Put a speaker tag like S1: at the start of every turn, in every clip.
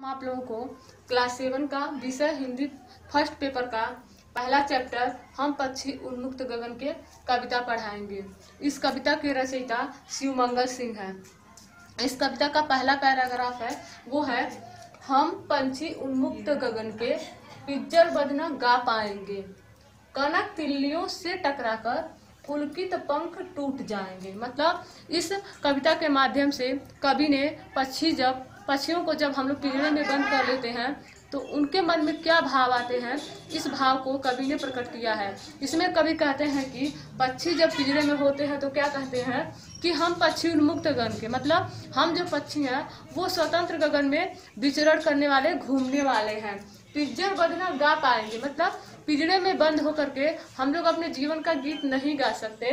S1: आप लोगों को क्लास 7 का विषय हिंदी फर्स्ट पेपर का पहला चैप्टर हम पक्षी उन्मुक्त गगन के कविता पढ़ाएंगे। इस कविता के रचयिता शिवमंगल सिंह है। इस कविता का पहला पैराग्राफ है वो है, हम पंछी उन्मुक्त गगन के पिज्जर बजना गा पाएंगे, कनक तिल्लियों से टकराकर पुलकित पंख टूट जाएंगे। मतलब इस कविता के माध्यम से कवि ने पक्षियों को जब हम लोग पिंजरे में बंद कर लेते हैं तो उनके मन में क्या भाव आते हैं, इस भाव को कवि ने प्रकट किया है। इसमें कवि कहते हैं कि पक्षी जब पिंजरे में होते हैं तो क्या कहते हैं कि हम पक्षी उन्मुक्त गगन के, मतलब हम जो पक्षी हैं वो स्वतंत्र गगन में विचरण करने वाले, घूमने वाले हैं। पिज्जर बजना गा पाएंगे, मतलब पिंजरे में बंद होकर के हम लोग अपने जीवन का गीत नहीं गा सकते।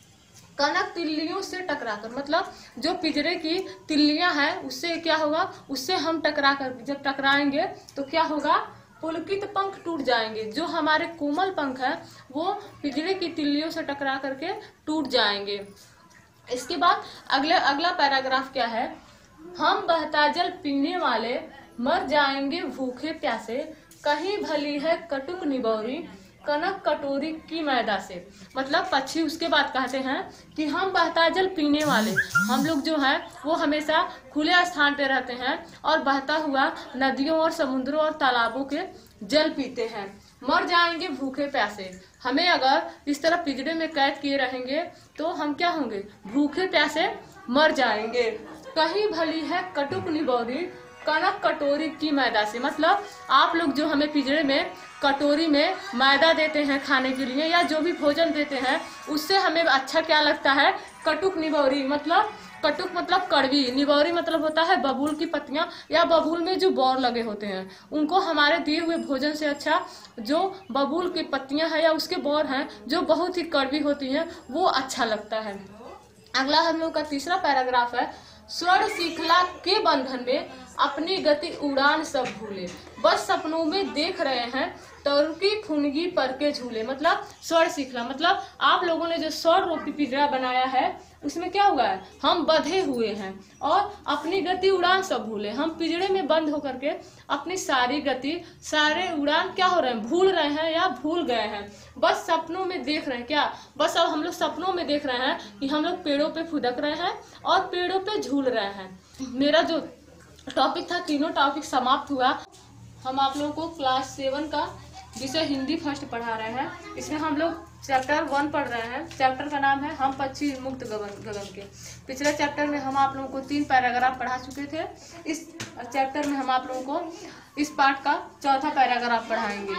S1: कनक तिल्लियों से टकराकर, मतलब जो पिंजरे की तिल्लियां हैं उससे क्या होगा, उससे हम टकराकर जब टकराएंगे तो क्या होगा, पुलकित पंख टूट जाएंगे। जो हमारे कोमल पंख हैं वो पिंजरे की तिल्लियों से टकरा करके टूट जाएंगे। इसके बाद अगला पैराग्राफ क्या है, हम बहता जल पीने वाले मर जाएंगे भूखे प्यासे, कहीं भली है कटुक निबौरी कनक कटोरी की मैदा से। मतलब पक्षी उसके बाद कहते हैं कि हम बहता जल पीने वाले, हम लोग जो हैं वो हमेशा खुले स्थान पे रहते हैं और बहता हुआ नदियों और समुद्रों और तालाबों के जल पीते हैं। मर जाएंगे भूखे प्यासे, हमें अगर इस तरह पिंजरे में कैद किए रहेंगे तो हम क्या होंगे, भूखे प्यासे मर जाएंगे। कहीं भली है कटुक निबौरी कनक कटोरी की मैदा से। मतलब आप लोग जो हमें पिंजरे में कटोरी में मैदा देते हैं खाने के लिए या जो भी भोजन देते हैं उससे हमें अच्छा क्या लगता है, कटुक निबौरी। मतलब कटुक मतलब कड़वी, निबौरी मतलब होता है बबूल की पत्तियां या बबूल में जो बौर लगे होते हैं उनको हमारे दिए हुए भोजन से अच्छा जो बबूल की पत्तियां हैं या उसके बौर हैं जो बहुत ही कड़वी होती हैं वो अच्छा लगता है। अगला हम लोग का तीसरा पैराग्राफ है, स्वर्ण श्रृंखला के बंधन में अपनी गति उड़ान सब भूले, बस सपनों में देख रहे हैं तरुकी फुनगी पर के झूले। मतलब स्वर्ण श्रृंखला, मतलब आप लोगों ने जो स्वर्ण रूपी पिंजरा बनाया है उसमें क्या हुआ है, हम बंधे हुए हैं और अपनी गति उड़ान सब भूले। हम पिंजरे में बंद होकर के अपनी सारी गति, सारे उड़ान क्या हो रहे हैं, भूल रहे हैं या भूल गए हैं। बस सपनों में देख रहे हैं, क्या बस अब हम लोग सपनों में देख रहे हैं कि हम लोग पेड़ों पे फुदक रहे हैं और पेड़ों पे झूल रहे हैं। मेरा जो टॉपिक था, तीनों टॉपिक समाप्त हुआ। हम आप लोगों को क्लास 7 का विषय हिंदी फर्स्ट पढ़ा रहे हैं। इसमें हम लोग चैप्टर 1 पढ़ रहे हैं। चैप्टर का नाम है हम पक्षी मुक्त गगन के। पिछले चैप्टर में हम आप लोगों को 3 पैराग्राफ पढ़ा चुके थे। इस चैप्टर में हम आप लोगों को इस पार्ट का चौथा पैराग्राफ पढ़ाएंगे।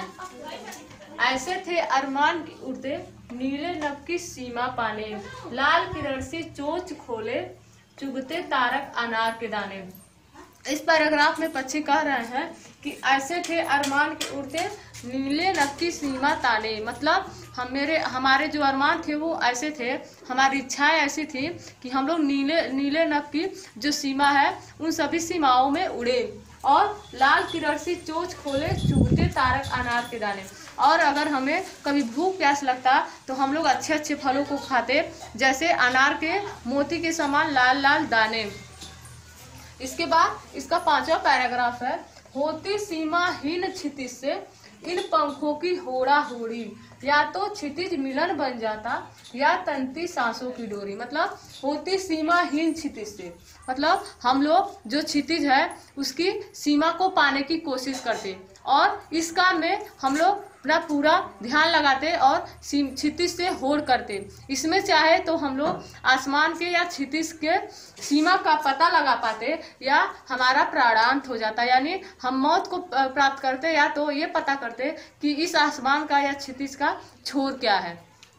S1: ऐसे थे अरमान की उड़ते नीले नभ की सीमा पाने, लाल किरण से चोंच खोले चुगते तारक अनार के दाने। इस पैराग्राफ में पक्षी कह रहे हैं कि ऐसे थे अरमान के उड़ते नीले नभ की सीमा ताने। मतलब हमारे जो अरमान थे वो ऐसे थे, हमारी इच्छाएं ऐसी थी कि हम लोग नीले नभ की जो सीमा है उन सभी सीमाओं में उड़े और लाल किरण से चोंच खोले चुगते तारक अनार के दाने। और अगर हमें कभी भूख प्यास लगता तो हम लोग अच्छे अच्छे फलों को खाते, जैसे अनार के मोती के समान लाल लाल दाने। इसके बाद इसका 5वां पैराग्राफ है, होती सीमाहीन क्षितिज से इन पंखों की होड़ा होड़ी, या तो क्षितिज मिलन बन जाता या तंती सांसों की डोरी। मतलब होती सीमाहीन क्षितिज से, मतलब हम लोग जो क्षितिज है उसकी सीमा को पाने की कोशिश करते और इस काम में हम लोग अपना पूरा ध्यान लगाते और क्षितिज से होड़ करते। इसमें चाहे तो हम लोग आसमान के या क्षितिज के सीमा का पता लगा पाते या हमारा प्राणांत हो जाता, यानी हम मौत को प्राप्त करते या तो ये पता करते कि इस आसमान का या क्षितिज का छोर क्या है।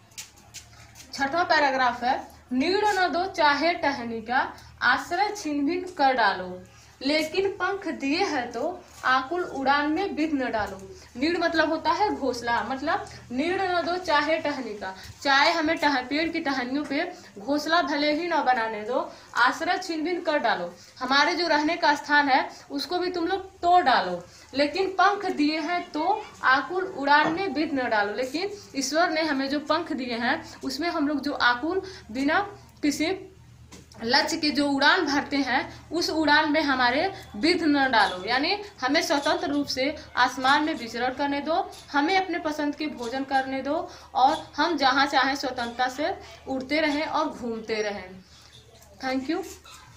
S1: 6वां पैराग्राफ है, नीड़ न दो चाहे टहनी का आश्रय छीन भिन कर डालो, लेकिन पंख दिए है तो आकुल उड़ान में बिध न डालो। नीड़ मतलब होता है घोंसला, मतलब नीड़ न दो चाहे टहनी का, चाहे हमें पेड़ की टहनियों पे घोंसला भले ही न बनाने दो, आश्रय छीन भिन कर डालो, हमारे जो रहने का स्थान है उसको भी तुम लोग तोड़ डालो, लेकिन पंख दिए हैं तो आकुल उड़ान में बिध न डालो। लेकिन ईश्वर ने हमें जो पंख दिए हैं उसमें हम लोग जो आकुल बिना किसी लक्ष्य की जो उड़ान भरते हैं उस उड़ान में हमारे विघ्न न डालो, यानी हमें स्वतंत्र रूप से आसमान में विचरण करने दो, हमें अपने पसंद के भोजन करने दो और हम जहाँ चाहें स्वतंत्रता से उड़ते रहें और घूमते रहें। Thank you.